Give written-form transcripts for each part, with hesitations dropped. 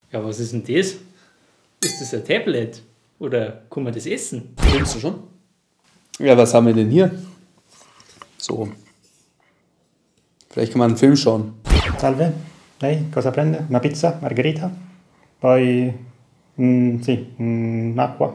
Ja, was ist denn das? Ist das ein Tablet? Oder kann man das essen? Filmst du schon? Ja, was haben wir denn hier? So. Vielleicht kann man einen Film schauen. Salve, lei cosa prende? Una pizza, margherita, poi sì, acqua.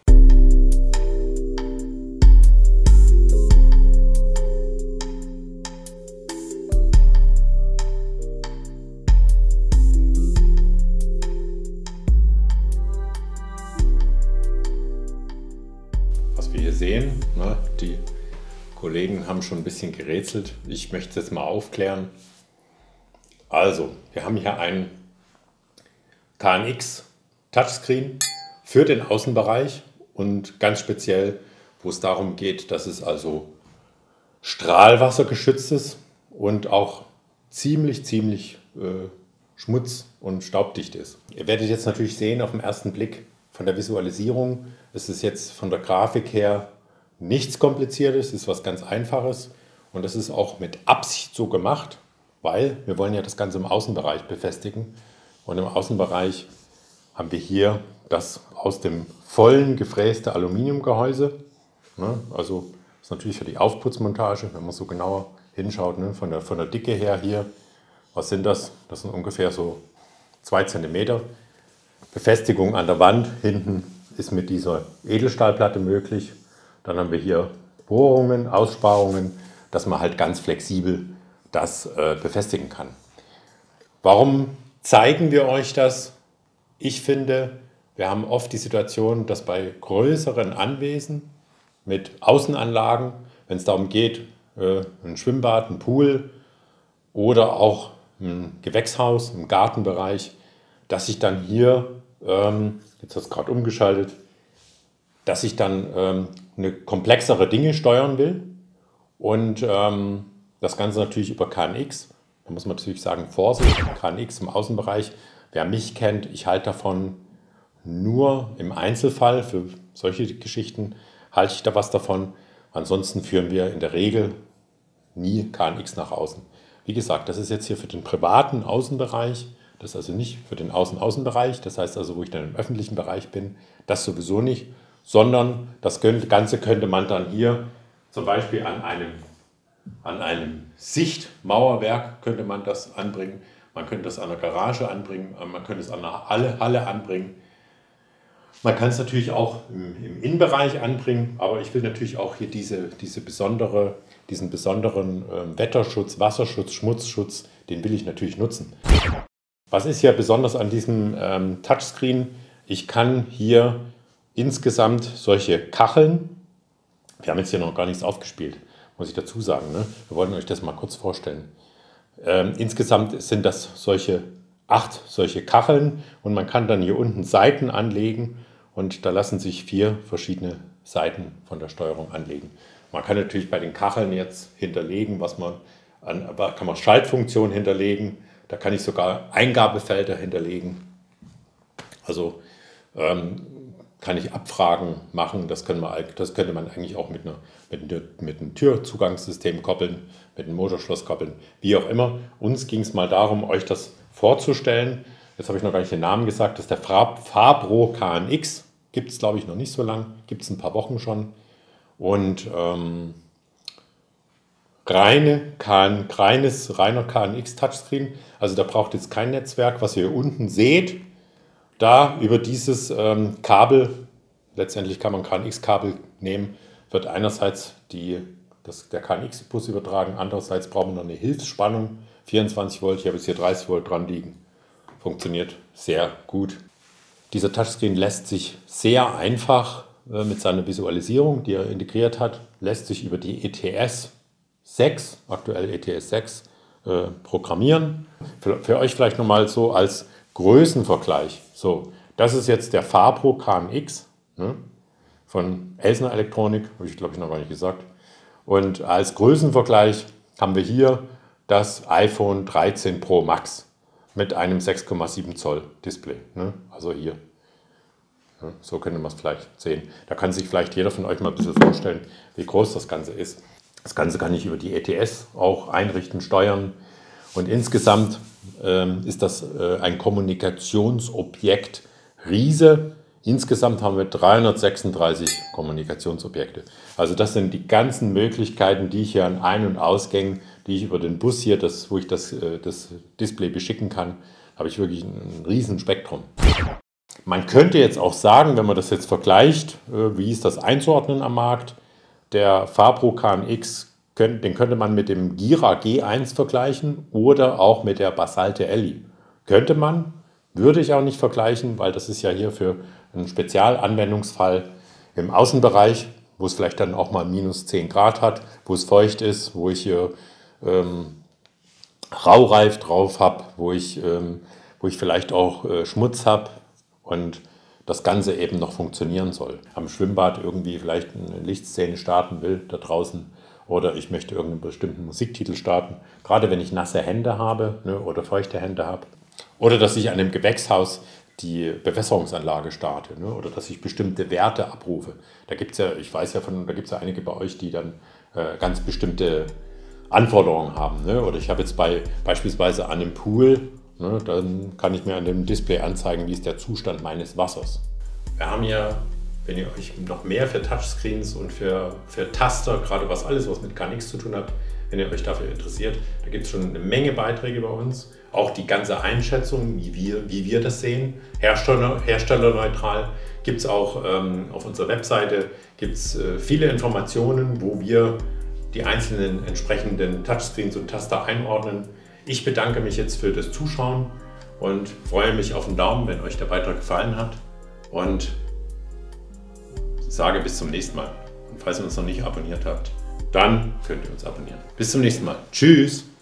Was wir hier sehen, ne, die Kollegen haben schon ein bisschen gerätselt. Ich möchte es jetzt mal aufklären. Also, wir haben hier einen KNX Touchscreen für den Außenbereich und ganz speziell, wo es darum geht, dass es also strahlwassergeschützt ist und auch ziemlich schmutz- und staubdicht ist. Ihr werdet jetzt natürlich sehen auf den ersten Blick von der Visualisierung, es ist jetzt von der Grafik her nichts Kompliziertes, es ist was ganz Einfaches und das ist auch mit Absicht so gemacht, weil wir wollen ja das Ganze im Außenbereich befestigen und im Außenbereich haben wir hier das aus dem vollen gefräste Aluminiumgehäuse. Also das ist natürlich für die Aufputzmontage, wenn man so genauer hinschaut, ne, von der Dicke her hier. Was sind das? Das sind ungefähr so 2 cm. Befestigung an der Wand, hinten ist mit dieser Edelstahlplatte möglich. Dann haben wir hier Bohrungen, Aussparungen, dass man halt ganz flexibel das befestigen kann. Warum zeigen wir euch das? Ich finde, wir haben oft die Situation, dass bei größeren Anwesen mit Außenanlagen, wenn es darum geht, ein Schwimmbad, ein Pool oder auch ein Gewächshaus im Gartenbereich, dass ich dann hier, jetzt hat es gerade umgeschaltet, dass ich dann eine komplexere Dinge steuern will und das Ganze natürlich über KNX. Da muss man natürlich sagen, Vorsicht, KNX im Außenbereich. Wer mich kennt, ich halte davon nur im Einzelfall, für solche Geschichten halte ich da was davon. Ansonsten führen wir in der Regel nie KNX nach außen. Wie gesagt, das ist jetzt hier für den privaten Außenbereich, das ist also nicht für den Außenbereich, das heißt also, wo ich dann im öffentlichen Bereich bin, das sowieso nicht, sondern das Ganze könnte man dann hier zum Beispiel an einem Sichtmauerwerk könnte man das anbringen. Man könnte das an der Garage anbringen, man könnte es an der Halle anbringen. Man kann es natürlich auch im Innenbereich anbringen, aber ich will natürlich auch hier diesen besonderen Wetterschutz, Wasserschutz, Schmutzschutz, den will ich natürlich nutzen. Was ist hier besonders an diesem Touchscreen? Ich kann hier insgesamt solche Kacheln, wir haben jetzt hier noch gar nichts aufgespielt, muss ich dazu sagen, ne? Wir wollten euch das mal kurz vorstellen. Insgesamt sind das 8 solche Kacheln und man kann dann hier unten Seiten anlegen und da lassen sich 4 verschiedene Seiten von der Steuerung anlegen. Man kann natürlich bei den Kacheln jetzt hinterlegen, kann man Schaltfunktionen hinterlegen, da kann ich sogar Eingabefelder hinterlegen. Also kann ich Abfragen machen, das könnte man eigentlich auch mit einem Türzugangssystem koppeln, mit einem Motorschloss koppeln, wie auch immer. Uns ging es mal darum, euch das vorzustellen. Jetzt habe ich noch gar nicht den Namen gesagt, das ist der Fabro KNX, gibt es glaube ich noch nicht so lang, gibt es ein paar Wochen schon. Und reiner KNX Touchscreen, also da braucht jetzt kein Netzwerk, was ihr hier unten seht. Da über dieses Kabel, letztendlich kann man KNX-Kabel nehmen, wird einerseits der KNX-Bus übertragen, andererseits braucht man noch eine Hilfsspannung, 24 Volt, ich habe jetzt hier 30 Volt dran liegen, funktioniert sehr gut. Dieser Touchscreen lässt sich sehr einfach mit seiner Visualisierung, die er integriert hat, lässt sich über die ETS 6, aktuell ETS 6, programmieren. Für euch vielleicht nochmal so als Größenvergleich. So, das ist jetzt der Fabro KNX, ne, von Elsner Elektronik, habe ich glaube ich noch gar nicht gesagt. Und als Größenvergleich haben wir hier das iPhone 13 Pro Max mit einem 6,7 Zoll Display. Ne? Also hier. Ja, so könnte man es vielleicht sehen. Da kann sich vielleicht jeder von euch mal ein bisschen vorstellen, wie groß das Ganze ist. Das Ganze kann ich über die ETS auch einrichten, steuern. Und insgesamt ist das ein Kommunikationsobjekt Riese. Insgesamt haben wir 336 Kommunikationsobjekte. Also das sind die ganzen Möglichkeiten, die ich hier an Ein- und Ausgängen, die ich über den Bus hier, wo ich das Display beschicken kann, habe ich wirklich ein riesen Spektrum. Man könnte jetzt auch sagen, wenn man das jetzt vergleicht, wie ist das einzuordnen am Markt, der Fabro KNX, den könnte man mit dem Gira G1 vergleichen oder auch mit der Basalte Elli. Könnte man, würde ich auch nicht vergleichen, weil das ist ja hier für einen Spezialanwendungsfall im Außenbereich, wo es vielleicht dann auch mal minus 10 Grad hat, wo es feucht ist, wo ich hier Raureif drauf habe, wo ich vielleicht auch Schmutz habe und das Ganze eben noch funktionieren soll. Am Schwimmbad irgendwie vielleicht eine Lichtszene starten will da draußen oder ich möchte irgendeinen bestimmten Musiktitel starten, gerade wenn ich nasse Hände habe, ne, oder feuchte Hände habe. Oder dass ich an einem Gewächshaus die Bewässerungsanlage starte, ne, oder dass ich bestimmte Werte abrufe. Da gibt es ja, ich weiß ja da gibt es ja einige bei euch, die dann ganz bestimmte Anforderungen haben. Ne? Oder ich habe jetzt beispielsweise an einem Pool, ne, dann kann ich mir an dem Display anzeigen, wie ist der Zustand meines Wassers. Wir haben ja, wenn ihr euch noch mehr für Touchscreens und für Taster, gerade alles, was mit KNX zu tun hat, wenn ihr euch dafür interessiert, da gibt es schon eine Menge Beiträge bei uns. Auch die ganze Einschätzung, wie wir das sehen, herstellerneutral, gibt es auch auf unserer Webseite gibt's, viele Informationen, wo wir die einzelnen entsprechenden Touchscreens und Taster einordnen. Ich bedanke mich jetzt für das Zuschauen und freue mich auf einen Daumen, wenn euch der Beitrag gefallen hat. Und sage bis zum nächsten Mal. Und falls ihr uns noch nicht abonniert habt, dann könnt ihr uns abonnieren. Bis zum nächsten Mal. Tschüss!